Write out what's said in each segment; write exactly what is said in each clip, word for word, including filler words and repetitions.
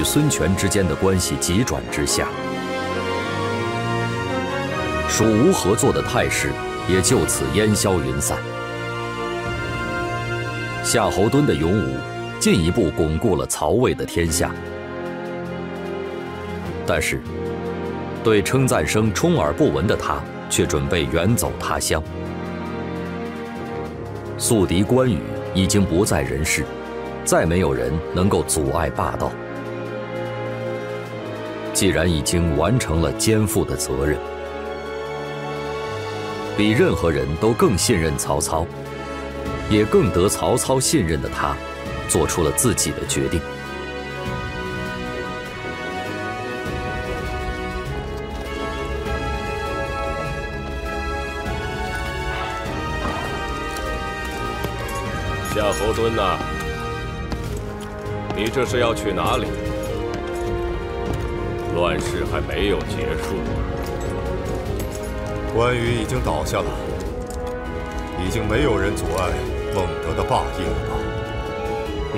与孙权之间的关系急转直下，蜀吴合作的态势也就此烟消云散。夏侯惇的勇武进一步巩固了曹魏的天下，但是对称赞声充耳不闻的他，却准备远走他乡。宿敌关羽已经不在人世，再没有人能够阻碍霸道。既然已经完成了肩负的责任，比任何人都更信任曹操，也更得曹操信任的他，做出了自己的决定。 夏侯惇呐，你这是要去哪里？乱世还没有结束。 关羽已经倒下了，已经没有人阻碍孟德的霸业了吧？ 哼，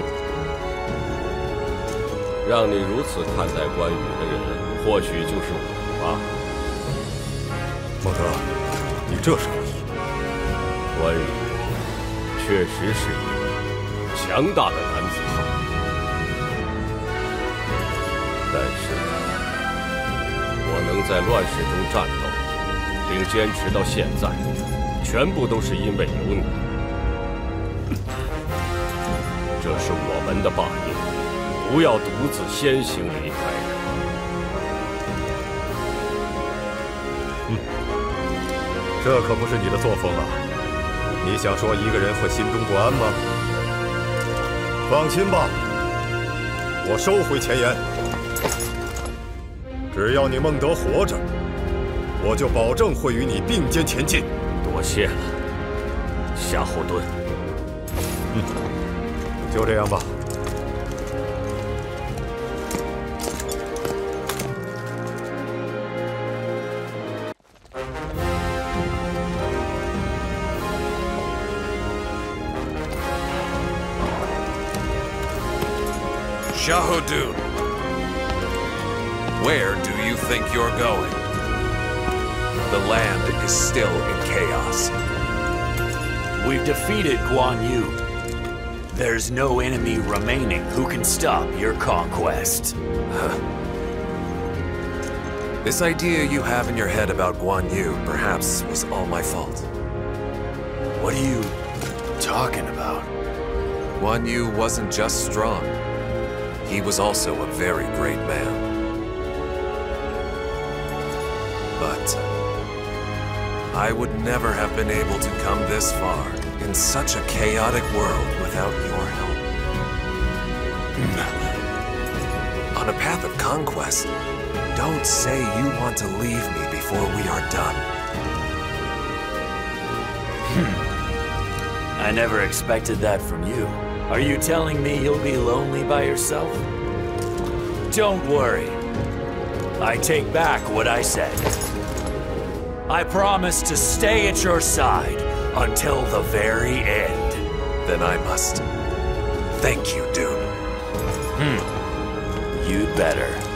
让你如此看待关羽的人，或许就是我吧。 孟德，你这是何意？ 关羽确实是一个强大的男子汉，但是我能在乱世中战斗，并坚持到现在，全部都是因为有你。这是我们的霸业，不要独自先行离开。 嗯，这可不是你的作风啊！你想说一个人会心中不安吗？放心吧，我收回前言。只要你孟德活着，我就保证会与你并肩前进。 多谢了，夏侯惇。 嗯，就这样吧。 Xiahou Dun, where do you think you're going? The land is still in chaos. We've defeated Guan Yu. There's no enemy remaining who can stop your conquest. This idea you have in your head about Guan Yu perhaps was all my fault. What are you talking about? Guan Yu wasn't just strong. He was also a very great man. But I would never have been able to come this far in such a chaotic world without your help. On a path of conquest, don't say you want to leave me before we are done. I never expected that from you. Are you telling me you'll be lonely by yourself? Don't worry. I take back what I said. I promise to stay at your side until the very end. Then I must thank you, Dune. Hmm. You'd better.